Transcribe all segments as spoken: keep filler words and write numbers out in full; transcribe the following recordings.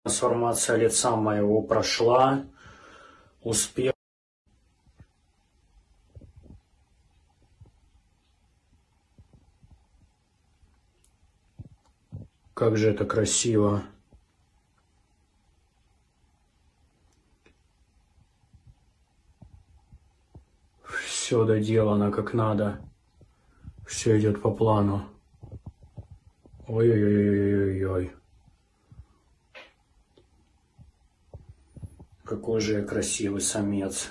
Трансформация лица моего прошла. Успех. Как же это красиво. Все доделано как надо. Все идет по плану. Ой-ой-ой-ой-ой-ой. Какой же я красивый самец.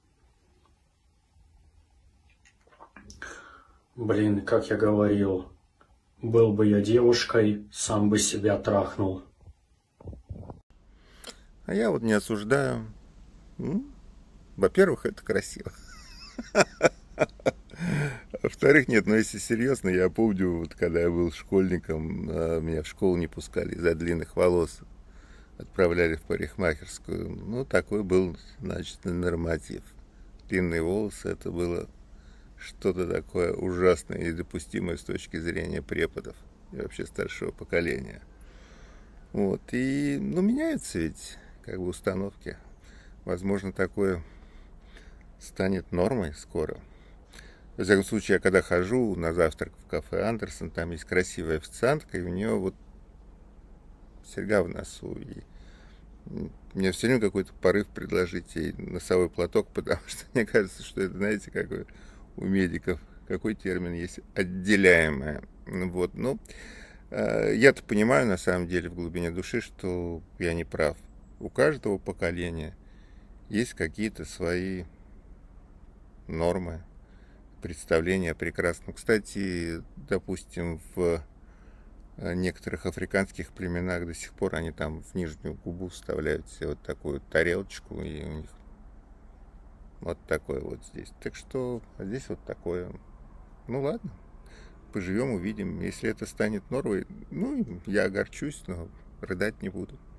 Блин, как я говорил, был бы я девушкой, сам бы себя трахнул. А я вот не осуждаю. Ну, во-первых, это красиво. Во-вторых, нет, ну если серьезно, я помню, вот когда я был школьником, меня в школу не пускали из-за длинных волос. Отправляли в парикмахерскую. Ну, такой был, значит, норматив. Длинные волосы, это было что-то такое ужасное и недопустимое с точки зрения преподов и вообще старшего поколения. Вот, и, ну, меняются ведь, как бы, установки. Возможно, такое станет нормой скоро. Во всяком случае, я когда хожу на завтрак в кафе Андерсон, там есть красивая официантка, и у нее вот серьга в носу, и мне все время какой-то порыв предложить ей носовой платок, потому что мне кажется, что это, знаете, как у медиков, какой термин есть, отделяемое. Вот, ну, я-то понимаю, на самом деле, в глубине души, что я не прав. У каждого поколения есть какие-то свои нормы, представления о прекрасном. Кстати, допустим, в некоторых африканских племенах до сих пор они там в нижнюю губу вставляют себе вот такую тарелочку, и у них вот такое вот здесь. Так что а здесь вот такое. Ну ладно, поживем, увидим. Если это станет нормой, ну, я огорчусь, но рыдать не буду.